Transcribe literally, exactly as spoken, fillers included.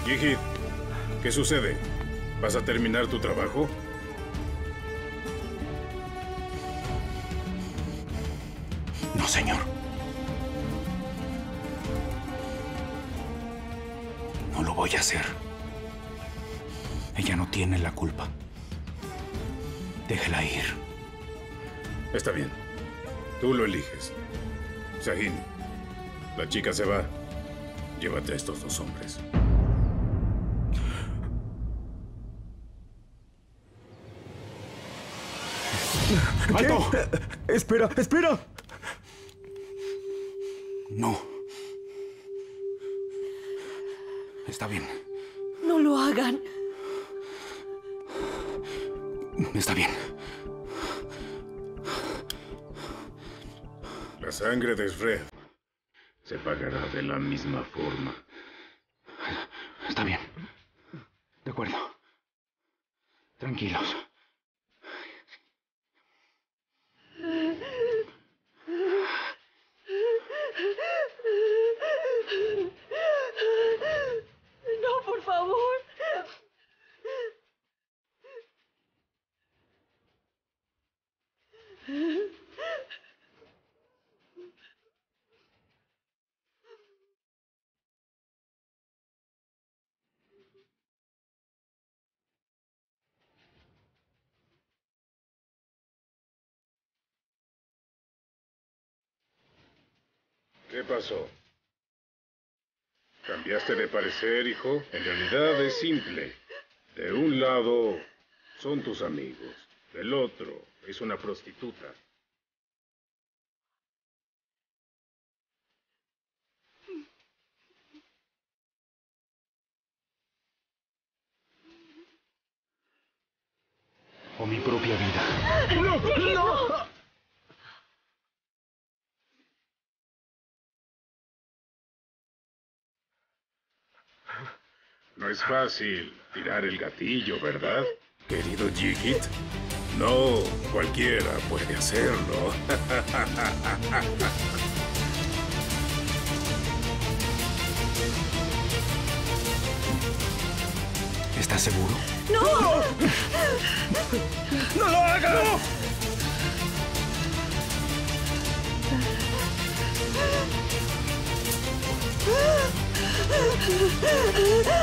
Jihid, ¿qué sucede? ¿Vas a terminar tu trabajo? No, señor. No lo voy a hacer. Ella no tiene la culpa. Déjela ir. Está bien. Tú lo eliges. Sahin, la chica se va. Llévate a estos dos hombres. ¡Alto! ¿Qué? ¡Espera, espera! No. Está bien. No lo hagan. Está bien. La sangre de Srev se pagará de la misma forma. Está bien. De acuerdo. Tranquilos. No, por favor. ¿Qué pasó? ¿Cambiaste de parecer, hijo? En realidad es simple. De un lado son tus amigos, del otro es una prostituta. O mi propia vida. ¡No! ¡No! No es fácil tirar el gatillo, ¿verdad, querido Jihid? No, cualquiera puede hacerlo. ¿Estás seguro? ¡No! ¡No lo hagas! ¡No! ¡Ah!